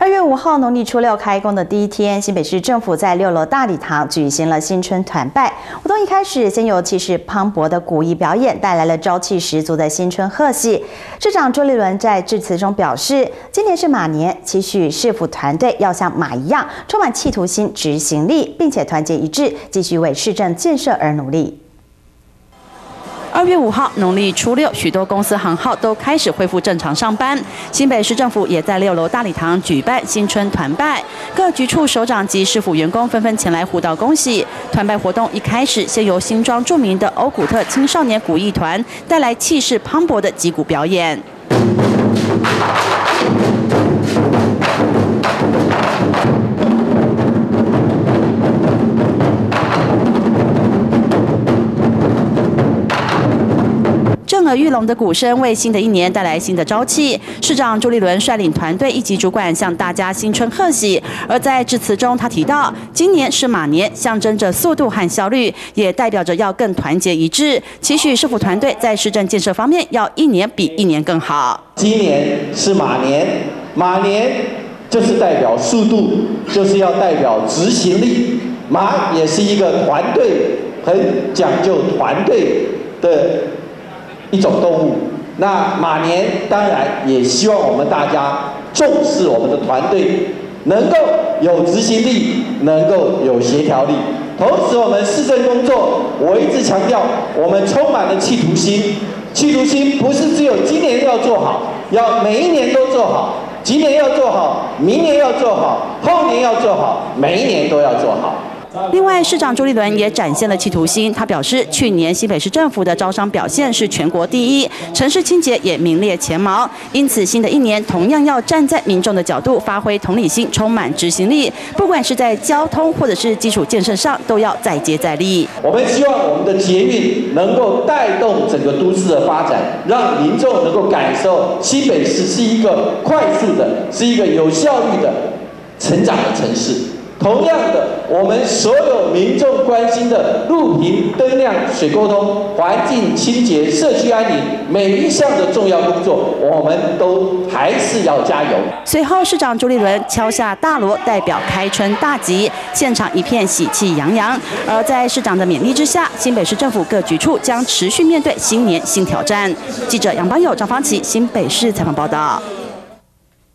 2月5号，农历初6开工的第一天，新北市政府在6楼大礼堂举行了新春团拜。活动一开始，先由气势磅礴的古艺表演带来了朝气十足的新春贺喜。市长朱立伦在致辞中表示，今年是马年，期许市府团队要像马一样，充满企图心、执行力，并且团结一致，继续为市政建设而努力。2月5号，农历初6，许多公司行号都开始恢复正常上班。新北市政府也在6楼大礼堂举办新春团拜，各局处首长及市府员工纷纷前来互道恭喜。团拜活动一开始，先由新庄著名的欧古特青少年古艺团带来气势磅礴的击鼓表演。震耳欲聋的鼓声为新的一年带来新的朝气。市长朱立伦率领团队一级主管向大家新春贺喜。而在致辞中，他提到，今年是马年，象征着速度和效率，也代表着要更团结一致。期许市府团队在市政建设方面要一年比一年更好。 今年是马年，马年就是代表速度，就是要代表执行力。马也是一个团队，很讲究团队的一种动物。那马年当然也希望我们大家重视我们的团队，能够有执行力，能够有协调力。同时，我们市政工作，我一直强调，我们充满了企图心。企图心不是只有今年要做好，要每一年都做好。今年要做好，明年要做好，后年要做好，每一年都要做好。 另外，市长朱立伦也展现了企图心。他表示，去年新北市政府的招商表现是全国第一，城市清洁也名列前茅。因此，新的一年同样要站在民众的角度，发挥同理心，充满执行力。不管是在交通或者是基础建设上，都要再接再厉。 我们希望我们的捷运能够带动整个都市的发展，让民众能够感受新北市是一个快速的、是一个有效率的成长的城市。同样的，我们所有民众关心的路平灯亮、水沟通、环境清洁、社区安宁，每一项的重要工作，我们都还是要加油。 随后，市长朱立伦敲下大锣，代表开春大吉，现场一片喜气洋洋。而在市长的勉励之下，新北市政府各局处将持续面对新年新挑战。记者杨邦友、张芳琪，新北市采访报道。